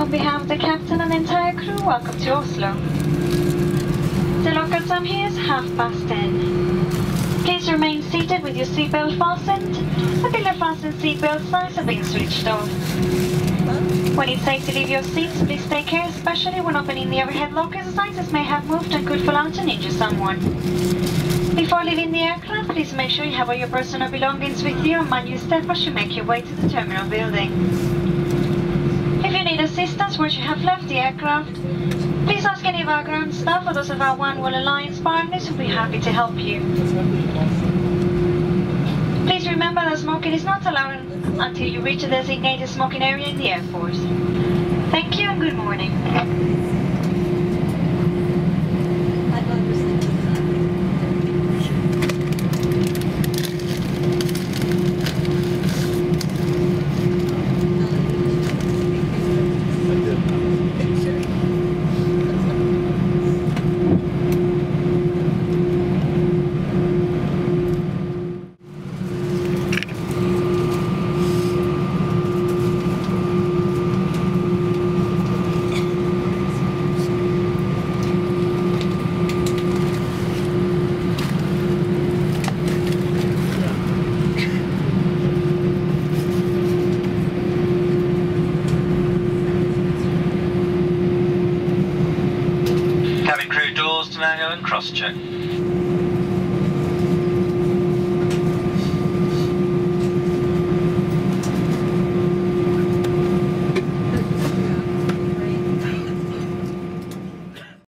On behalf of the captain and the entire crew, welcome to Oslo. The local time here is 10:30. Please remain seated with your seatbelt fastened until your fastened seatbelt signs have been switched off. When it's safe to leave your seats, please take care, especially when opening the overhead lockers, as items may have moved and could fall out and injure someone. Before leaving the aircraft, please make sure you have all your personal belongings with you and mind your step as you make your way to the terminal building. If you need assistance once you have left the aircraft, please ask any of our ground staff or those of our One World Alliance partners who will be happy to help you. Please remember that smoking is not allowed until you reach a designated smoking area in the Air Force. Thank you and good morning. Cabin crew doors to manual and cross-check.